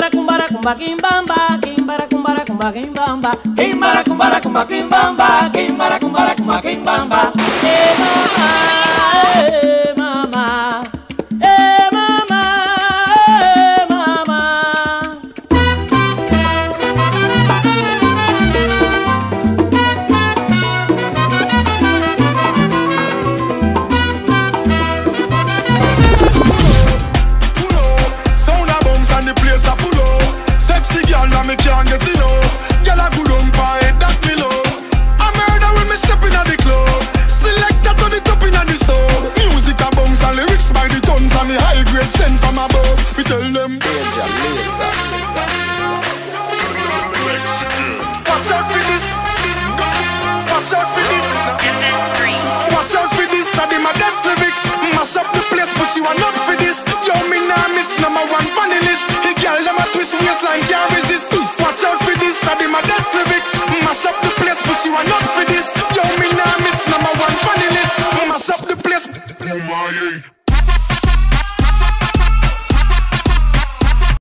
kumbara kumba kimbamba, kimbara kumbara kumba kimbamba, Kimbara kumbara kumba kimbamba, kimbara kumbara kumba kimbamba. eh mama, eh mama, eh mama, eh mama. Sound a bounce and the place a full of sexy girl now me can't get enough. Girl a good on head that me love. I murder when me step in at the club. Selector to the top in at the soul. Music a bounce and lyrics by the tons and the high grade sent from above. We tell them watch out for this, watch out for this, watch out for this. I did my best lyrics, mash up the place, but she want up for this. Yo, me nah miss number one funny list. He girl them a twist waistline can't resist. Watch out for this, I did my best lyrics, mash up the place, but she want up for this. Yo, me nah miss number one funny list, mash up the place. Oh my.